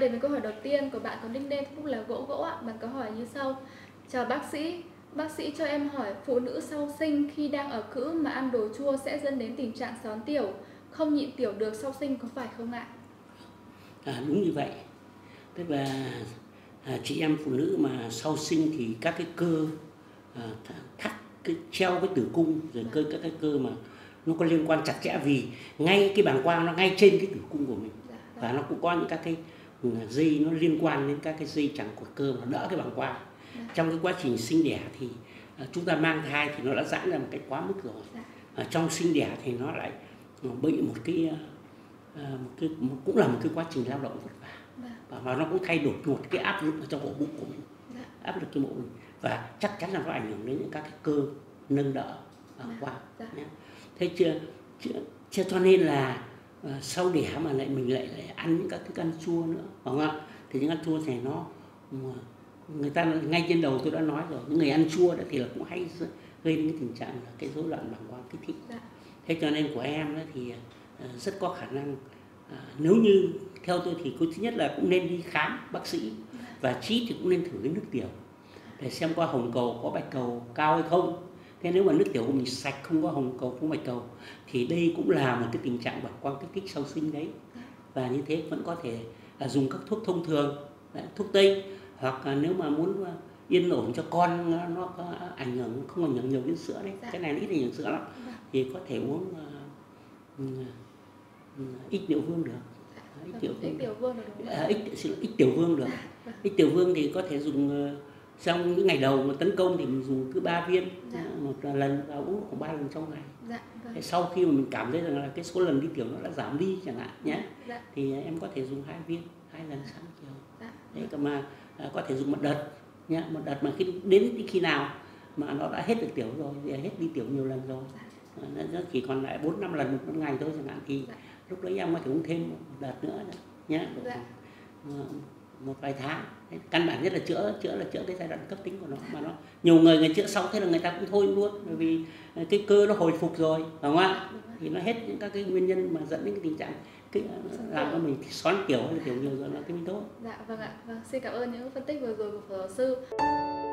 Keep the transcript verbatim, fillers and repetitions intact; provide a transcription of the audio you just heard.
đến với câu hỏi đầu tiên của bạn có nickname Facebook là Gỗ Gỗ ạ. Bạn có hỏi như sau: chào bác sĩ, bác sĩ cho em hỏi phụ nữ sau sinh khi đang ở cữ mà ăn đồ chua sẽ dẫn đến tình trạng xón tiểu, không nhịn tiểu được sau sinh có phải không ạ? À, đúng như vậy. Tức là à, chị em phụ nữ mà sau sinh thì các cái cơ à, thắt cái treo với tử cung, rồi cơ các cái cơ mà nó có liên quan chặt chẽ, vì ngay cái bàng quang nó ngay trên cái tử cung của mình, và nó cũng có những các cái dây nó liên quan đến các cái dây chằng cột cơ mà đỡ cái bàng quang. Trong cái quá trình sinh đẻ thì à, chúng ta mang thai thì nó đã giãn ra một cái quá mức rồi. À, trong sinh đẻ thì nó lại bị một cái, à, một cái một, cũng là một cái quá trình lao động vất vả. Và, và nó cũng thay đổi một cái áp lực ở trong ổ bụng của mình, áp lực cái ổ bụng, và chắc chắn là nó ảnh hưởng đến những các cái cơ nâng đỡ bàng quang. Thế chưa, chưa, chưa cho nên là uh, sau đẻ mà lại mình lại, lại ăn những các thức ăn chua nữa, phải không ạ? Thì những ăn chua thì nó người ta ngay trên đầu tôi đã nói rồi, những người ăn chua đó thì là cũng hay gây đến cái tình trạng là cái rối loạn bàng quang kích thích. Thế cho nên của em đó thì uh, rất có khả năng uh, nếu như theo tôi thì thứ nhất là cũng nên đi khám bác sĩ, và chí thì cũng nên thử cái nước tiểu để xem có hồng cầu, có bạch cầu cao hay không. Thế nếu mà nước tiểu của mình sạch, không có hồng cầu, không bạch cầu, thì đây cũng là một cái tình trạng bàng quang kích thích sau sinh đấy. Và như thế vẫn có thể à, dùng các thuốc thông thường, đấy, thuốc tây, hoặc à, nếu mà muốn à, yên ổn cho con nó có ảnh hưởng, không ảnh hưởng nhiều đến sữa đấy, cái này nó ít ảnh hưởng sữa lắm, thì có thể uống à, à, ít tiểu vương được. Ít tiểu vương, ít tiểu vương được đúng không? À, ít, ít tiểu vương được. Ít tiểu vương thì có thể dùng uh, trong những ngày đầu mà tấn công thì mình dùng cứ ba viên, dạ, một lần, và uống khoảng ba lần trong ngày. Dạ, vâng. Sau khi mà mình cảm thấy rằng là cái số lần đi tiểu nó đã giảm đi chẳng hạn nhé, dạ, thì em có thể dùng hai viên, hai lần sáng chiều. Dạ. Đấy, còn mà à, có thể dùng một đợt nhé, một đợt mà khi đến khi nào mà nó đã hết được tiểu rồi, thì hết đi tiểu nhiều lần rồi, dạ, nó chỉ còn lại bốn năm lần một ngày thôi chẳng hạn, thì dạ, lúc đấy em có thể uống thêm một đợt nữa nhé, dạ, một vài tháng. Căn bản nhất là chữa chữa là chữa cái giai đoạn cấp tính của nó, mà nó nhiều người người chữa xong thế là người ta cũng thôi luôn, bởi vì cái cơ nó hồi phục rồi, phải không ạ? Thì nó hết những các cái nguyên nhân mà dẫn đến cái tình trạng cái làm cho mình xoắn tiểu hay là tiểu nhiều rồi là cái mình tốt. Dạ vâng ạ. Vâng, xin cảm ơn những phân tích vừa rồi của phó giáo sư.